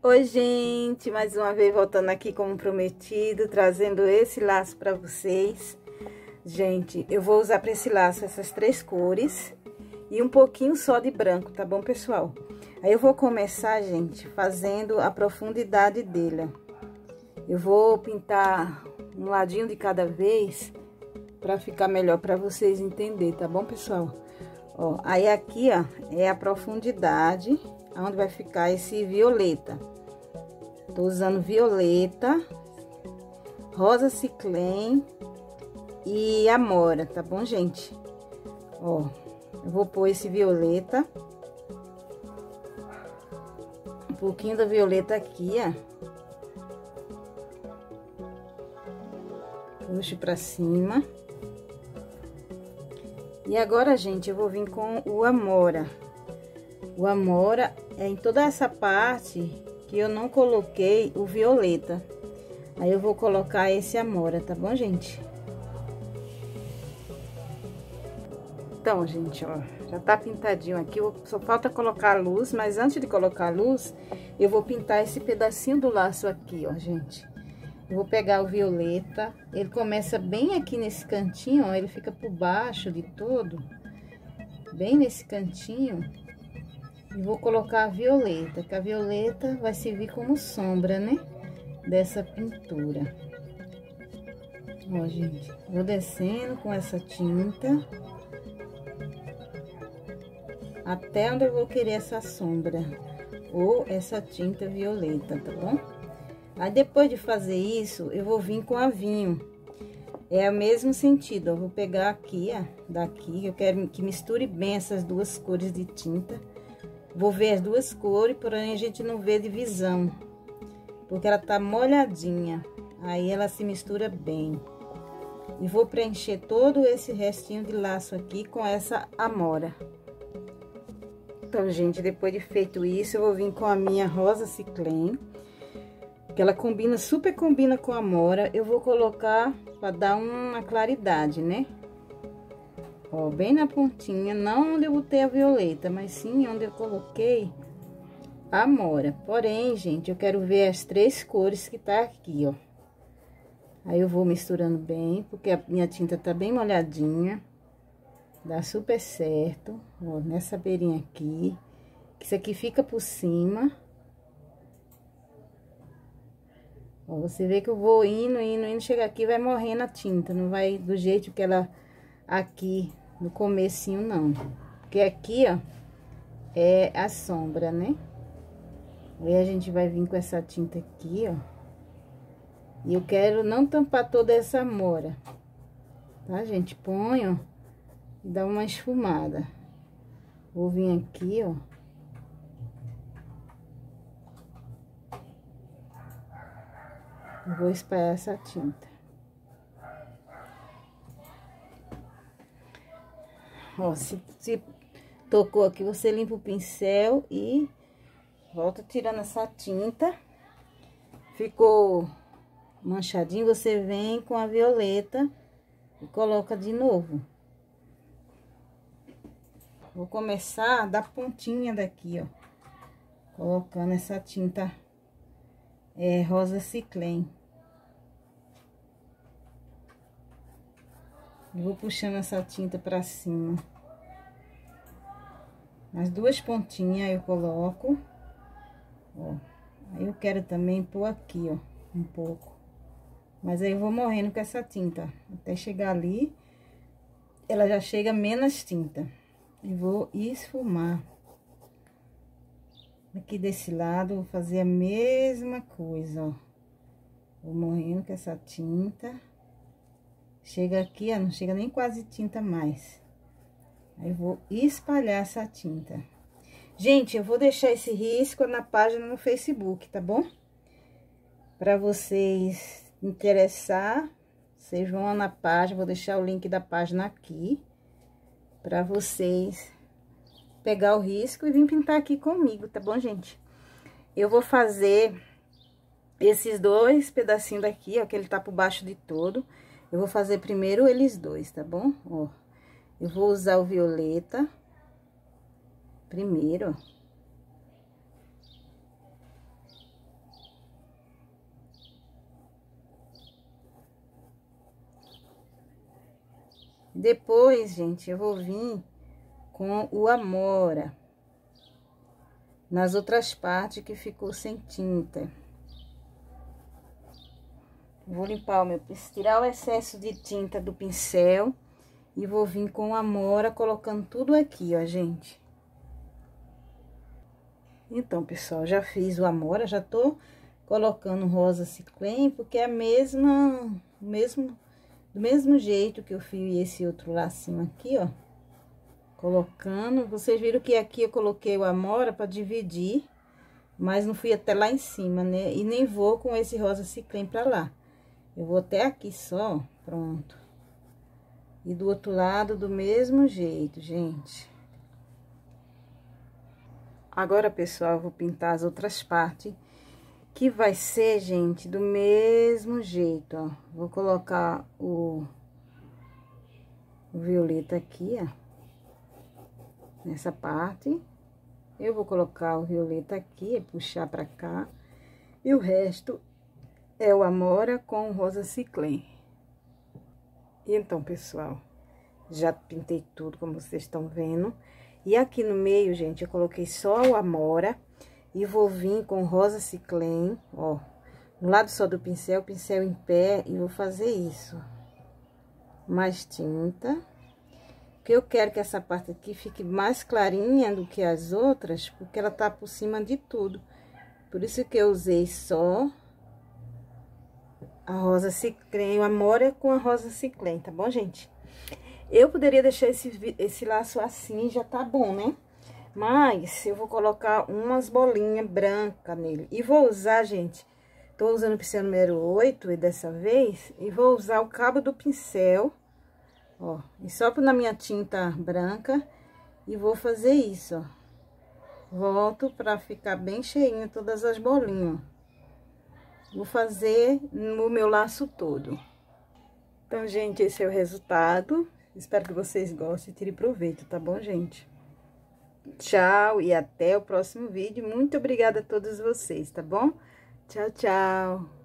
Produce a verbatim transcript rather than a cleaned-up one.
Oi, gente, mais uma vez voltando aqui como prometido, trazendo esse laço para vocês. Gente, eu vou usar para esse laço essas três cores e um pouquinho só de branco, tá bom, pessoal? Aí eu vou começar, gente, fazendo a profundidade dele. Eu vou pintar um ladinho de cada vez para ficar melhor para vocês entenderem, tá bom, pessoal? Ó, aí aqui, ó, é a profundidade onde vai ficar esse violeta. Tô usando violeta, rosa ciclém e amora, tá bom, gente? Ó, eu vou pôr esse violeta, um pouquinho da violeta aqui, ó. Puxo pra cima. E agora, gente, eu vou vir com o amora. O amora é em toda essa parte que eu não coloquei o violeta. Aí eu vou colocar esse amora, tá bom, gente? Então, gente, ó, já tá pintadinho aqui, só falta colocar a luz, mas antes de colocar a luz, eu vou pintar esse pedacinho do laço aqui, ó, gente. Eu vou pegar o violeta, ele começa bem aqui nesse cantinho, ó, ele fica por baixo de todo, bem nesse cantinho. E vou colocar a violeta, que a violeta vai servir como sombra, né, dessa pintura. Ó, gente, vou descendo com essa tinta até onde eu vou querer essa sombra ou essa tinta violeta, tá bom? Aí depois de fazer isso, eu vou vir com avinho. É o mesmo sentido, eu vou pegar aqui, ó, daqui, eu quero que misture bem essas duas cores de tinta. Vou ver as duas cores, porém a gente não vê divisão, porque ela tá molhadinha, aí ela se mistura bem. E vou preencher todo esse restinho de laço aqui com essa amora. Então, gente, depois de feito isso, eu vou vir com a minha rosa ciclém, que ela combina, super combina com a amora. Eu vou colocar para dar uma claridade, né? Ó, bem na pontinha, não onde eu botei a violeta, mas sim onde eu coloquei a amora. Porém, gente, eu quero ver as três cores que tá aqui, ó. Aí eu vou misturando bem, porque a minha tinta tá bem molhadinha. Dá super certo, ó, nessa beirinha aqui. Isso aqui fica por cima. Ó, você vê que eu vou indo, indo, indo, chega aqui, vai morrendo a tinta. Não vai do jeito que ela aqui no comecinho, não. Porque aqui, ó, é a sombra, né? Aí a gente vai vir com essa tinta aqui, ó. E eu quero não tampar toda essa amora, tá, gente? Ponho e dá uma esfumada. Vou vir aqui, ó. Vou espalhar essa tinta. Ó, se, se tocou aqui, você limpa o pincel e volta tirando essa tinta. Ficou manchadinho, você vem com a violeta e coloca de novo. Vou começar da pontinha daqui, ó, colocando essa tinta é, rosa ciclém. Vou puxando essa tinta pra cima. As duas pontinhas eu coloco, ó. Aí eu quero também pôr aqui, ó, um pouco. Mas aí eu vou morrendo com essa tinta, até chegar ali, ela já chega menos tinta. E vou esfumar. Aqui desse lado, vou fazer a mesma coisa, ó. Vou morrendo com essa tinta. Chega aqui, ó, não chega nem quase tinta mais. Aí, vou espalhar essa tinta. Gente, eu vou deixar esse risco na página no Facebook, tá bom? Para vocês interessar, vocês vão lá na página, vou deixar o link da página aqui. Para vocês pegar o risco e vir pintar aqui comigo, tá bom, gente? Eu vou fazer esses dois pedacinhos daqui, ó, que ele tá por baixo de todo. Eu vou fazer primeiro eles dois, tá bom? Ó, eu vou usar o violeta primeiro, ó. Depois, gente, eu vou vir com o Amora nas outras partes que ficou sem tinta. Vou limpar o meu, tirar o excesso de tinta do pincel e vou vir com o Amora colocando tudo aqui, ó, gente. Então, pessoal, já fiz o Amora, já tô colocando rosa ciclém, porque é a mesma, mesmo, do mesmo jeito que eu fiz esse outro lacinho aqui, ó. Colocando, vocês viram que aqui eu coloquei o Amora para dividir, mas não fui até lá em cima, né? E nem vou com esse rosa ciclém para lá. Eu vou até aqui só, pronto. E do outro lado, do mesmo jeito, gente. Agora, pessoal, eu vou pintar as outras partes, que vai ser, gente, do mesmo jeito, ó. Vou colocar o, o violeta aqui, ó. Nessa parte. Eu vou colocar o violeta aqui, puxar pra cá. E o resto é o Amora com o rosa ciclém. E então, pessoal, já pintei tudo, como vocês estão vendo. E aqui no meio, gente, eu coloquei só o Amora. E vou vir com o rosa ciclém, ó. No lado só do pincel, pincel em pé. E vou fazer isso. Mais tinta. Porque eu quero que essa parte aqui fique mais clarinha do que as outras. Porque ela tá por cima de tudo. Por isso que eu usei só a rosa ciclém, o Amora com a rosa ciclém, tá bom, gente? Eu poderia deixar esse, esse laço assim, já tá bom, né? Mas eu vou colocar umas bolinhas brancas nele. E vou usar, gente, tô usando o pincel número oito e dessa vez, e vou usar o cabo do pincel, ó. E sopro na minha tinta branca e vou fazer isso, ó. Volto pra ficar bem cheinho todas as bolinhas. Vou fazer no meu laço todo. Então, gente, esse é o resultado. Espero que vocês gostem e tirem proveito, tá bom, gente? Tchau e até o próximo vídeo. Muito obrigada a todos vocês, tá bom? Tchau, tchau.